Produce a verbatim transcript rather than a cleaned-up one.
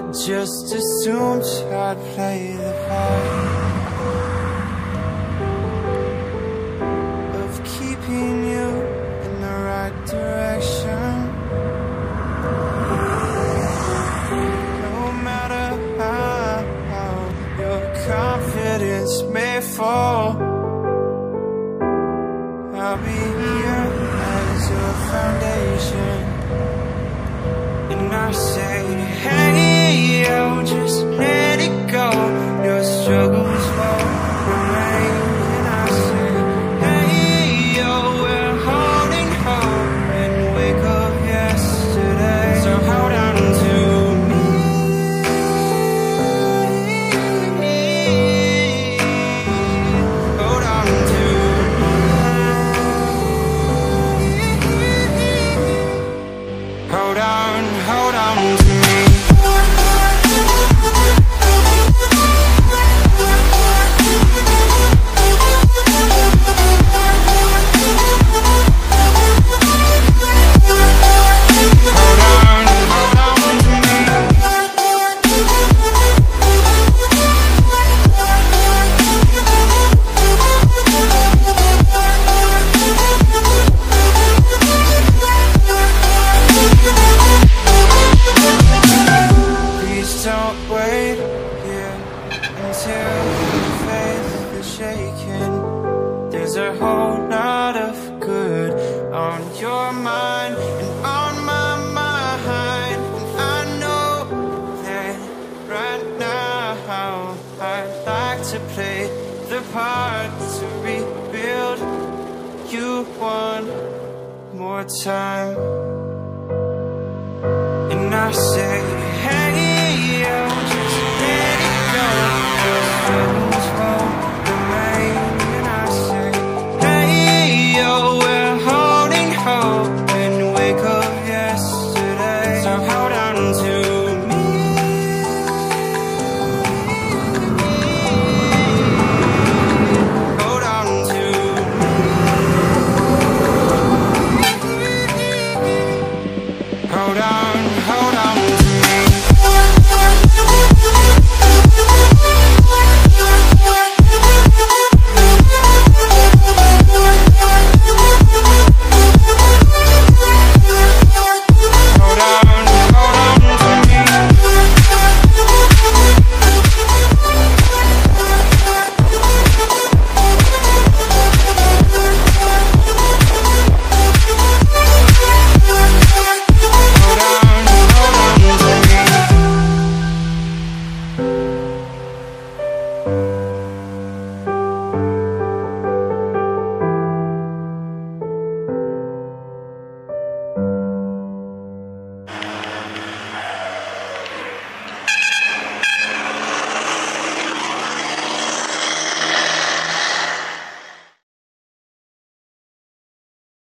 just assumed I'd play the part of keeping you in the right direction. No matter how your confidence may fall, I'll be here as your foundation. And I say, hey, yo, just let it go. Your struggles won't remain. And I say, hey, yo, we're holding hope and wake up yesterday. So hold on to me. Hold on to me. Hold on, hold on to me. There's a whole lot of good on your mind and on my mind. And I know that right now I'd like to play the part to rebuild you one more time. And I say, hey, yo, just let it go. Your struggles won't remain. And I say, hey, yo, we're holding hope and wake up